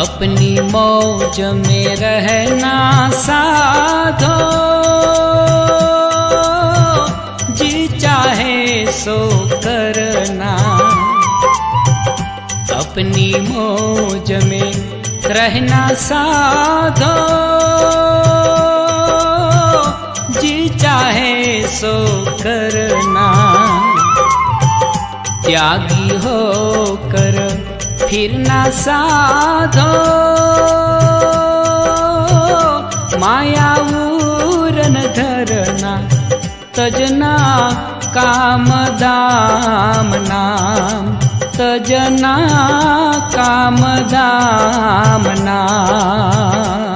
अपनी मौज में रहना साधो, जी चाहे सो करना। अपनी मौज में रहना साधो, जी चाहे सो करना। त्यागी होकर फिरना साधो, माया उरन धरना। तजना काम दाम नाम, तजना काम दाम नाम।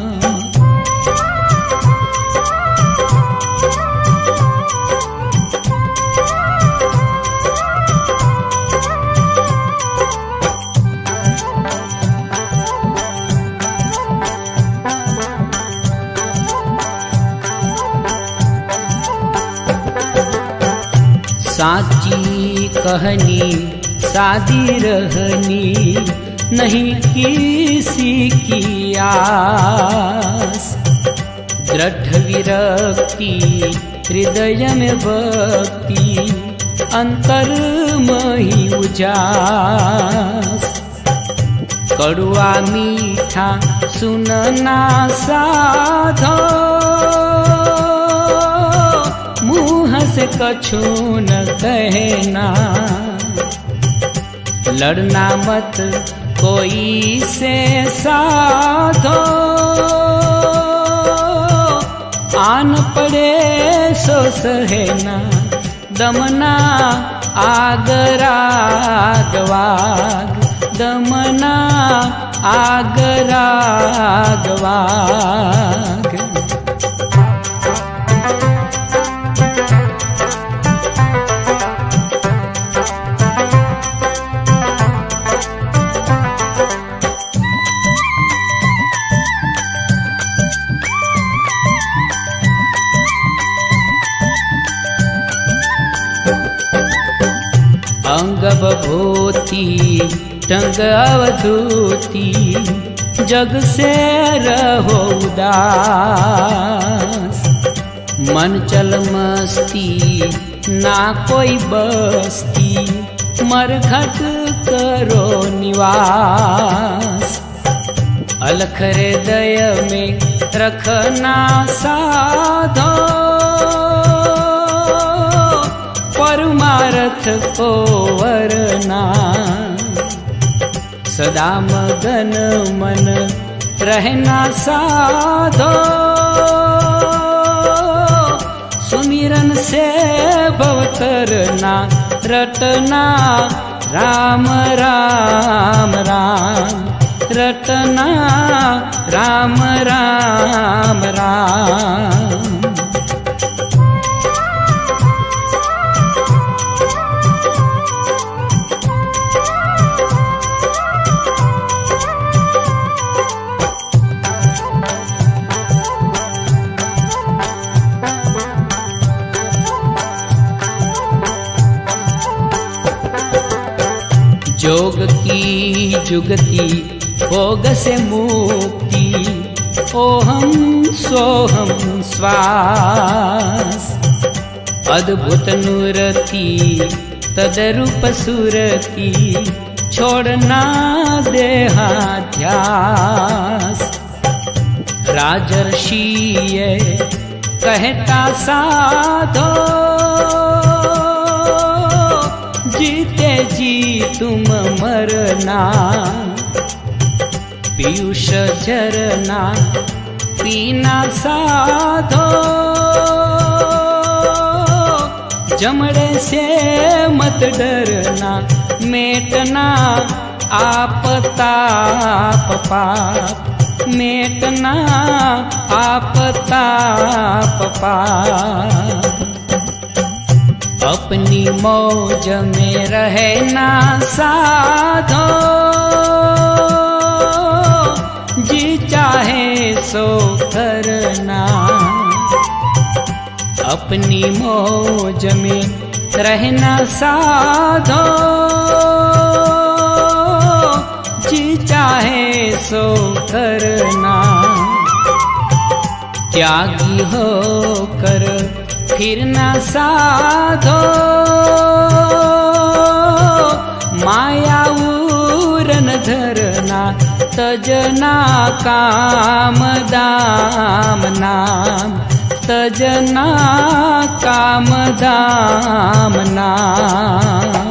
साची कहनी सादी रहनी, नहीं किसी की आस। दृढ़ विरक्ति हृदय में भक्ति, अंतर मही उजास। कड़ुआ मीठा सुनना साधो, मुँह से कछु न कहना। लड़ना मत कोई से साधो, आन पड़े सो सहना। दमना आग राग वाग, दमना आग राग वाग। अंग बभूति टंग अवधूति, जग से रहो उदास। मन चल मस्ती ना कोई बस्ती, मरघट करो निवास। अलख हृदय में रखना साधो, परमार्थ को वरना। सदा मगन मन रहना साधो, सुमिरन से भव तरना। रटना राम राम राम, रटना राम राम राम। जोग की जुगति भोग से मुक्ति, ओहम सोहम श्वास। अद्भुत नूरति तदरूप सुरति, छोड़ना देहाध्यास। राजर्षि कहता साधो, जीते जी तुम मरना। पीयूष झरना पीना साधो, जमड़े से मत डरना। मेटना आप ताप पाप, मेटना आप ताप पाप। अपनी मौज में रहना साधो, जी चाहे सो करना। अपनी मौज में रहना साधो, जी चाहे सो करना। त्यागी होकर फिर न साधो, माया उरन धरना, तजना काम दाम नाम, तजना काम दाम नाम।